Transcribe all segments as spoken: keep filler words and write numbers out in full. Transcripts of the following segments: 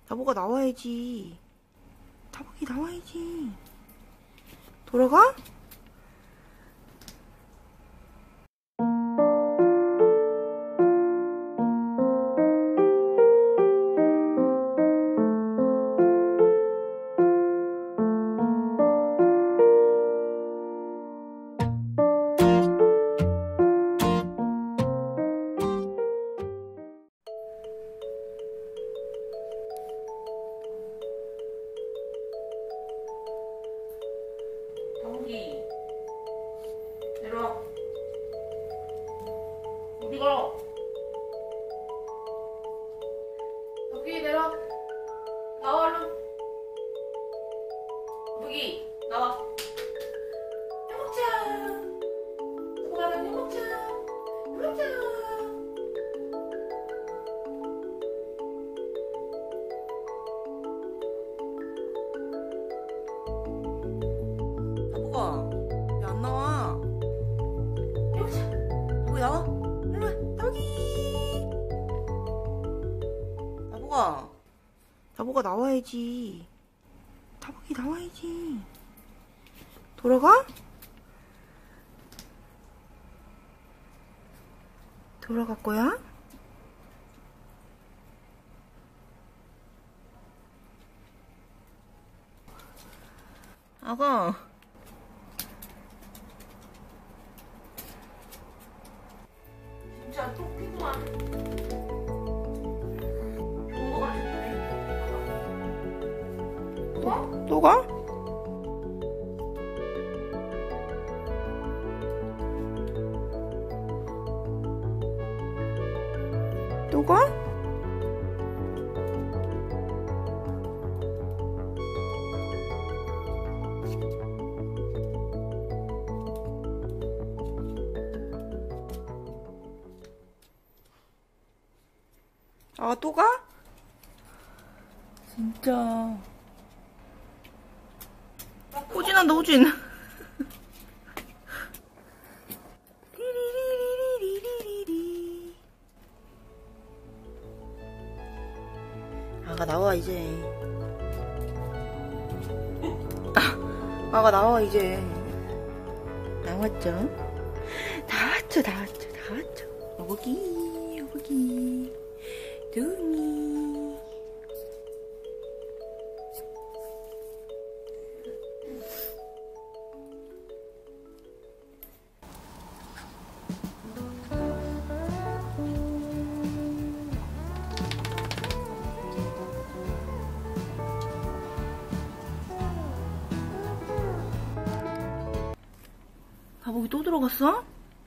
다보가 나와야지. 다보기 나와야지. 돌아가? 다보기 내려와. 어디 가? 다보기 내려와. 나와 얼른. 다보기 나와. 해먹자. 다보가 나 해먹자. 해먹자. 다보가 왜 안 나와? 해먹자. 다보기 나와? 일로 와. 다보기. 다보가 다보가 나와야지. 다보기 나와야지. 돌아가? 돌아갈 거야? 아가 진짜 토끼구만. 좋은 거 같은데. 또 가? 또 가? 또 가? 아, 또 가? 진짜. 호진아, 호진. 리리리리리리리리. 아가 나와 이제. 아, 아가 나와 이제. 나왔죠? 나왔죠, 나왔죠, 나왔죠. 여보기, 여보기. 둥이. 다보기 또 들어갔어?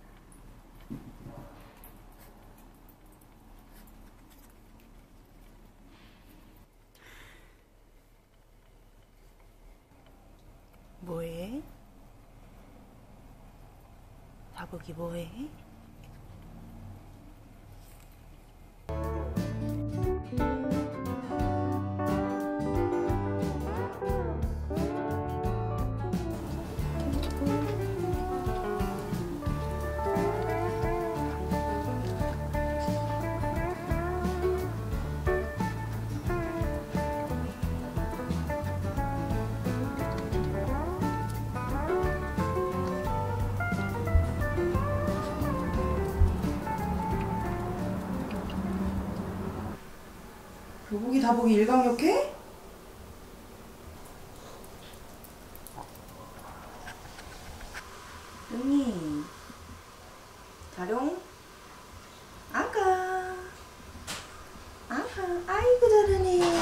뭐해? 다보기 뭐해? 교복이 다보기 일광욕해? 응이 자룡 아가 아가 아이고 잘하네.